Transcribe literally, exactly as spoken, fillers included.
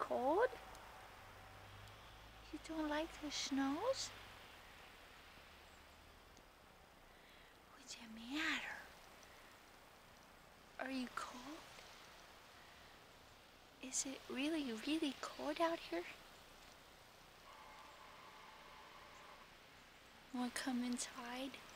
cold? You don't like the snows? What's the matter? Are you cold? Is it really, really cold out here? Want to come inside?